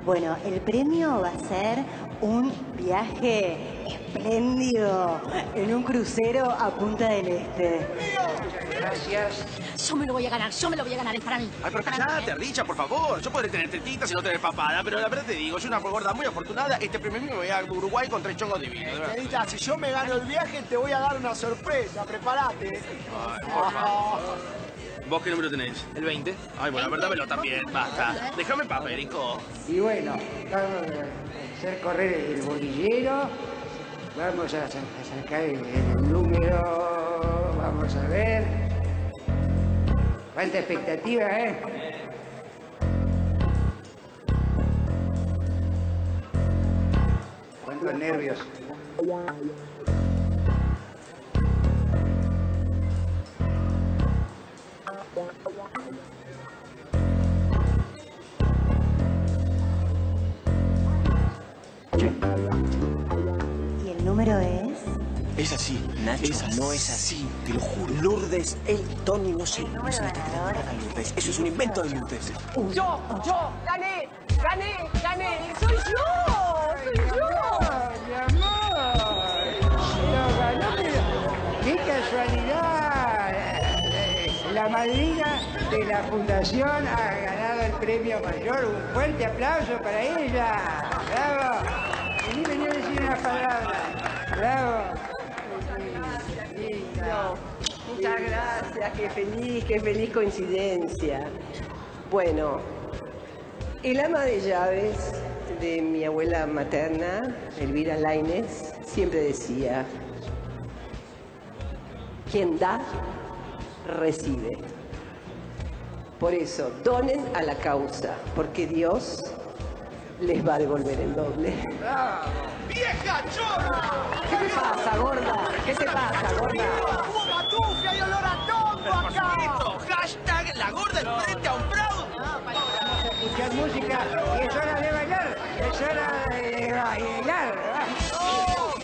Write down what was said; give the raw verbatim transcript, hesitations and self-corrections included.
Bueno, el premio va a ser un viaje espléndido en un crucero a Punta del Este. Gracias. Yo me lo voy a ganar, yo me lo voy a ganar, es para mí. Ay, pero cállate, Richa, por favor. Yo podré tener tetitas y no tener papada, pero la verdad te digo, soy una gorda muy afortunada. Este premio mío me voy a Uruguay con tres chongos divinos, de verdad. Querida, si yo me gano el viaje, te voy a dar una sorpresa. Prepárate. Ay, por favor. ¿Vos qué número tenéis? El veinte. Ay, bueno, dámelo también, basta. Déjame papelico. Y bueno, vamos a hacer correr el bolillero. Vamos a, sa a sacar el, el número. Vamos a ver. Cuánta expectativa, ¿eh? Cuántos nervios. ¿Y el número es? Es así. Nacho, es así. no es así, te lo juro. Lourdes, el Tony, no sé. No se le está tirando nada a Lourdes. Eso es un invento de Lourdes. Yo, yo, gané, gané, gané. Soy yo, soy yo. Mi amor, lo ganó, pero qué casualidad. La madrina de la fundación ha ganado el premio mayor. Un fuerte aplauso para ella. Bravo. Vení, vení a decir una palabra. Bravo. No, muchas gracias, qué feliz, qué feliz coincidencia. Bueno, el ama de llaves de mi abuela materna, Elvira Lainez, siempre decía, quien da, recibe. Por eso, donen a la causa, porque Dios les va a devolver el doble. ¡Vieja chorra! ¿Qué te pasa, gorda? ¿Qué te pasa, gorda? ¡Hubo matufia y olor a tonto acá! Hashtag la gorda enfrente a un fraude. Vamos a escuchar música y es hora de bailar. Es hora de bailar.